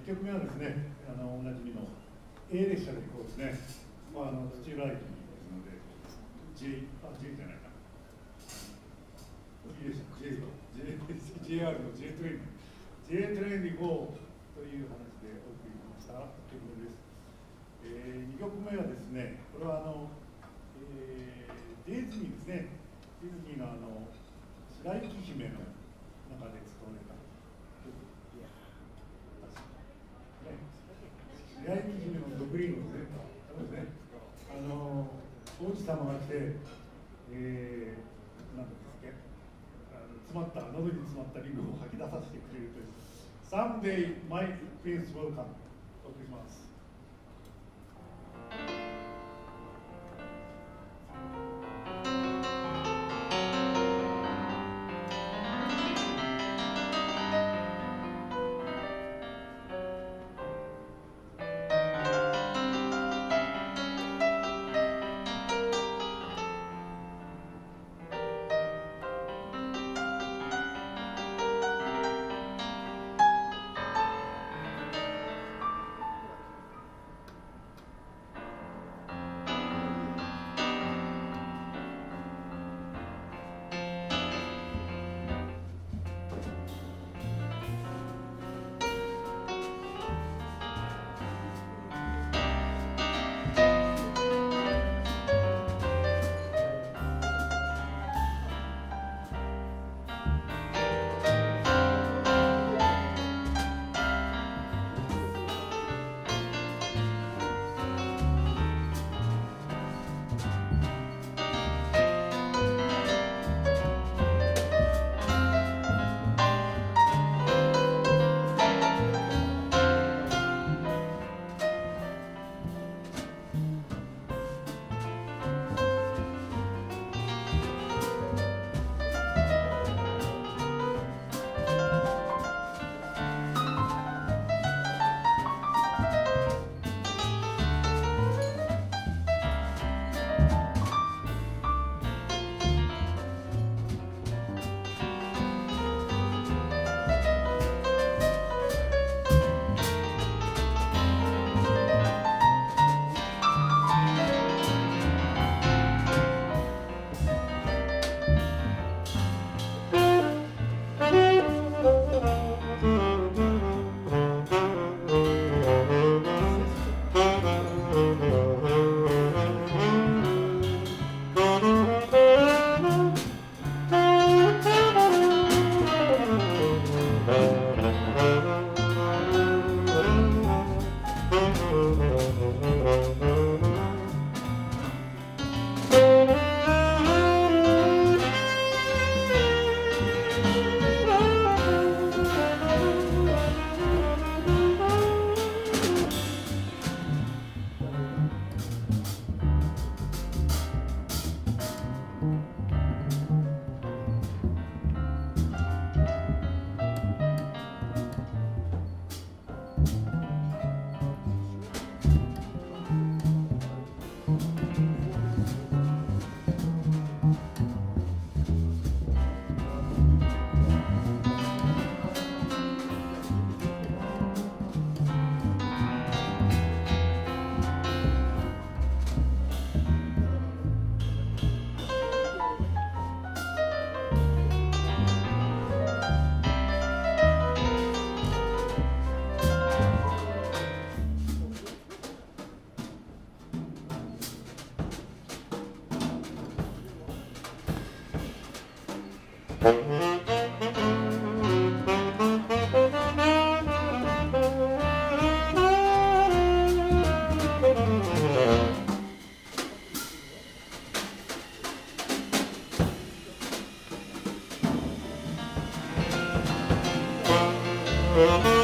1曲目はですね、おなじみの A 列車で行こうですね。土浦駅ですので、J じゃないか。いいでしょ、JR の J トレインで行こうという話でお送りしました曲です。2曲目はですね、これはディズニーですね。ディズニーの白雪姫の中で使われた曲。白雪姫のドクリーンですね。そうですね。王子様が来て、なんですっけ、喉に詰まったリンゴを吐き出させてくれるという。Someday my prince will come。お送りします。 Mm-hmm.